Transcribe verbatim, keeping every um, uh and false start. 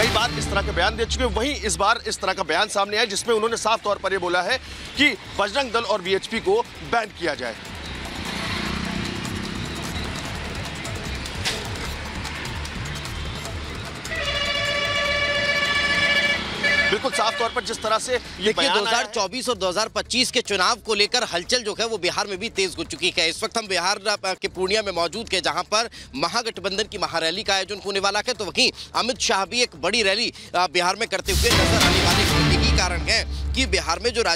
कई बार इस तरह के बयान दे चुके हैं। वहीं इस बार इस तरह का बयान सामने आया जिसमें उन्होंने साफ तौर पर यह बोला है कि बजरंग दल और वीएचपी को बैन किया जाए। बिल्कुल साफ तौर पर जिस तरह से ये देखिए दो हज़ार चौबीस और दो हज़ार पच्चीस के चुनाव को लेकर हलचल जो है वो बिहार में भी तेज हो चुकी है। इस वक्त हम बिहार के पूर्णिया में मौजूद है, जहां पर महागठबंधन की महारैली का आयोजन होने वाला है। तो वहीं अमित शाह भी एक बड़ी रैली बिहार में करते हुए नजर आने वाले। यही कारण है कि बिहार में जो